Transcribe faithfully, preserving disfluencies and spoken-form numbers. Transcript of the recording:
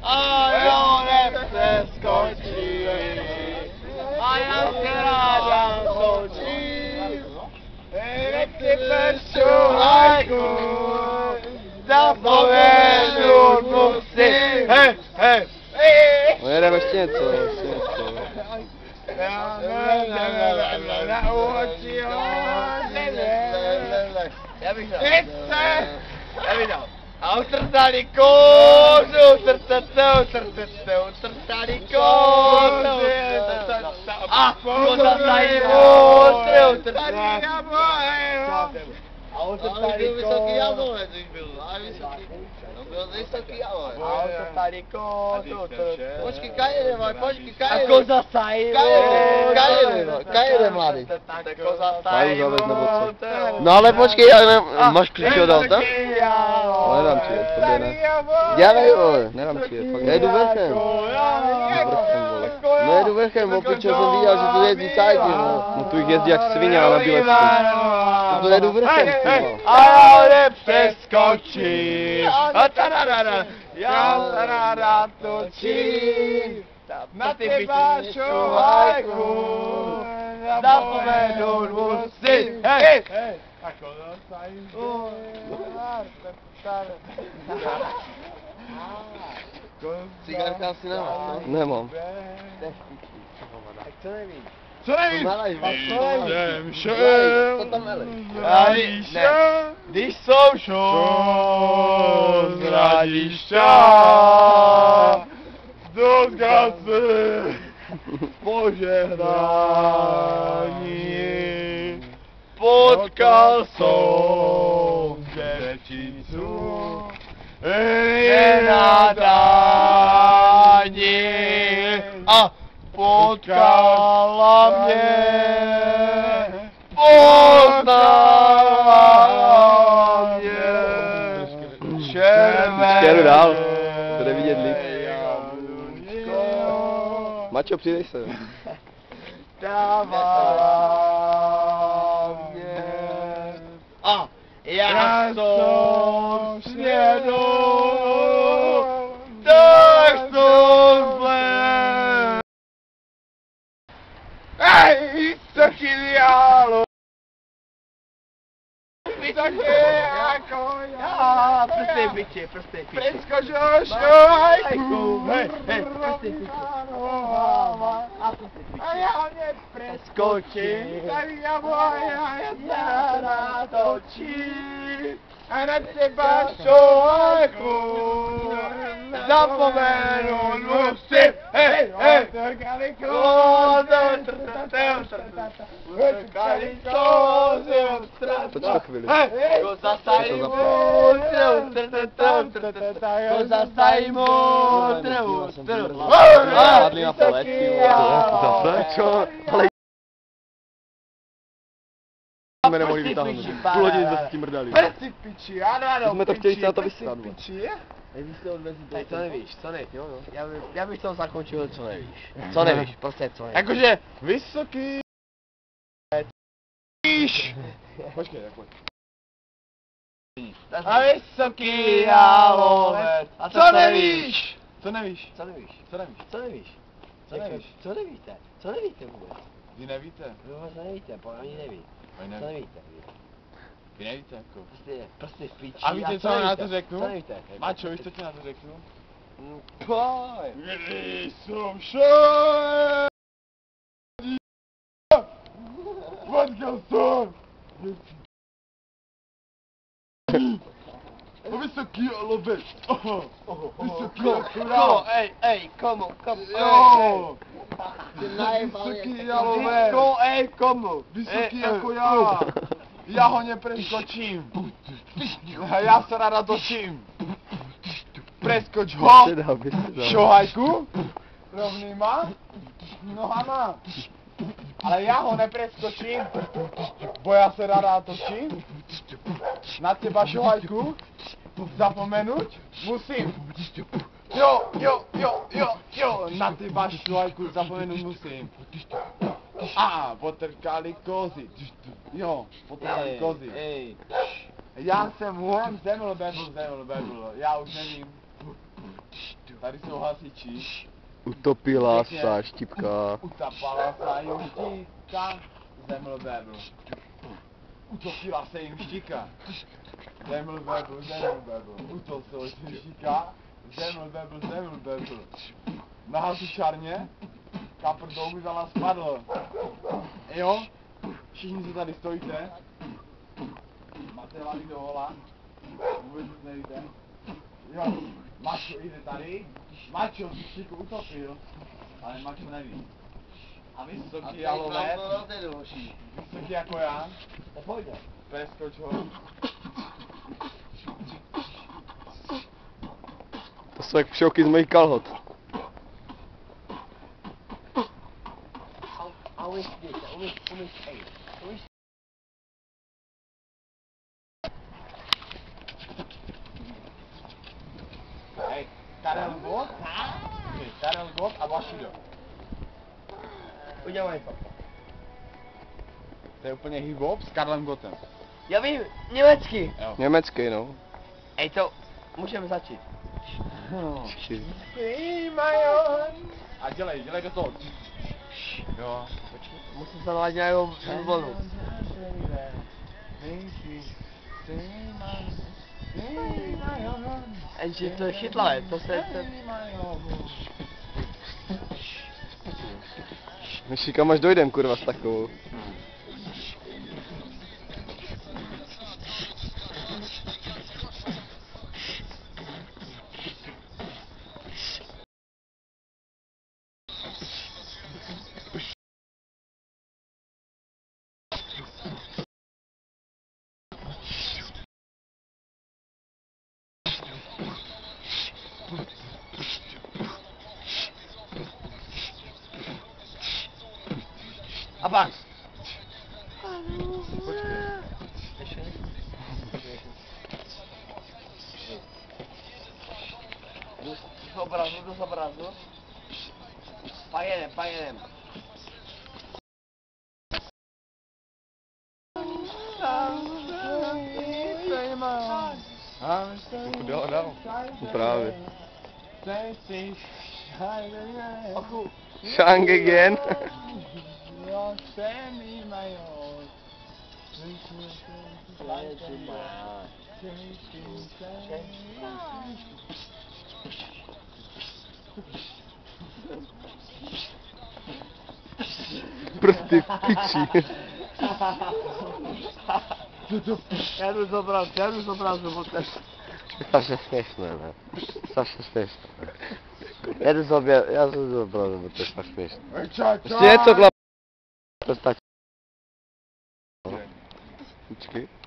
A jo, nepřeskočí. A já se ráda točím. Nechci šuhajku. Zapomenu musím. Hej, hej. No jedeme ještě něco, ještě něco. Já bych dal. Já bych dal. A utrtali kózu, utrtete, utrtete, utrtali kózu. A koza tady moudře, utrtali. A utrtali kózu. Vysoký jablonec už byl, ale vysoký. No byl vysoký jablonec. A utrtali kózu. Počkej, kajede, počkej, kajede. A koza tady moudře. Kajede, kajede, mladý. Koza tady moudře. No ale počkej, já ne, máš klíč od auta? No, nedám ti jet, tobě ne. Dělej, vole. Nedám ti jet, fakt. Já jedu vrchem. Vrchem, vole. No jedu vrchem, opičel jsem viděl, že tu jezdí tajky, no. No tu jich jezdí jak svině na Bílecku. No to jedu vrchem, kurva. A já nepřeskočím. A tararara. Já se ráda točím. Na teba šuhajku. Zapomenout musím. Hej, hej. Ako dostajím. Cigarka asi nemáš, no? Nemám. Tak co nevíš? Co nevíš? Jsem šel. Co tam meleš? Radiště, když jsou šel z Radišťa, do zgasy požehnání, potkal jsem děvčicu, je na dání a potkala mě, poznala mě, červené. Štěru dál, to jde vidět líp. Mačo, přidej se. Dává mě. A já jsem snědou, tak jsem zlé. Ej, taky diálo. Taky jako já. Prostě piči, prostě piči. Preskočil šuhajku. Hej, hej, prostě piči. A já nepřeskočím. Tak já moja jedna natočím. A na teba šuhajku. Zapomenout musím. Hej, hej. Utrkali kózy, utrkali kózy, Počkej chvíli. Koza tady moudře, utrkali, utrkali, koza tady moudře, utrkali. Padli na paletky, zase, čo? Ale jsme nemohli vytáhnout. Půl hodiny zase tím mrdali. Prci piči, ano, ano, jsme to chtěli se na to vysrat. Tak to nevíš, co nevíš, jo, jo. Já, by, já bych to zakončil, co nevíš. Co nevíš, prostě co nevíš. Jakože vysoký. Víš. Počkej, jak pojď. A vysoký jalovec. A Co nevíš? Co nevíš? Co nevíš? Co nevíš? Co nevíš? Co Jak nevíš? Co nevíte? Co nevíte vůbec? Vy nevíte? Vy vůbec nevíte, po ani neví. Oni Co neví. nevíte? Vy? Vy nevíte jako. Prostě, prostě v píči. A víte, co na to řeknu? Co nevíte? Mačo, víš, co ti na to řeknu? No, pojď. Když jsem šel, potkal jsem o vysoký jalovec. Vysoký Komo, ej, ej, komu, komu, Jo. Ty najebal Vysoký je. jalovec. Ko, ej, komu. Vysoký Ej, jako ej, já. Já ho nepreskočím. A já se ráda točím. Preskoč ho. Šohajku. Rovnýma nohama. Ale já ho nepreskočím, bo já se ráda točím. Na teba šohajku zapomenout musím. Jo, jo, jo, jo, jo, na teba šohajku zapomenout musím. A, potrkali kozy. Jo, potrkali kozy. Ej, Já jsem huem zeml, bebl, zeml, bebl, já už nevím. Tady jsou hasiči. Utopila sa štipka. Utapala sa jim štika. Zeml bebl. Utopila se jim štika. Zeml bebl, zeml bebl. Utopila se jim štika. Zeml bebl, zeml bebl. Na hasičárně kapr do obydala spadl. Jo? Všichni se tady stojíte. Máte hlavy do hola. Vůbec nic nevíte. Jo, Mačo jde tady. Mačo štiku utopil. Ale Mačo neví. A vysoký jalovec. Vysoký jako já. To pojde. Preskoč ho. To jsou jak pšouky z mojich kalhot. A umíš děti, umíš, umíš, ej, umíš. Hej, Karel Gott. Hej, Karel Gott a Vašido. Udělej to. To je úplně hip-hop s Karlem Gottem. Já vím, německy. Jo. Německý, no. Ej, to můžeme začít. A dělej, dělej do toho. Jo. Musím se naladit nějakou vlnu. Jenže to je chytlavé, to se... To... Myši, kam až dojdem, kurva, s takovou. A pak. Jdu z obrazu, jdu z obrazu. Pak jedem, pak jedem. Jo, dál. Právě. Ochu. Shang again. Prsty v piči. Já jdu z obrazu, já jdu z obrazu, protože... Strašně směšné, ne? Strašně směšné. Já jdu z obě, já jdu z obrazu, bo to je fakt směšné. Ještě něco, chlap. To stačí. Počkej.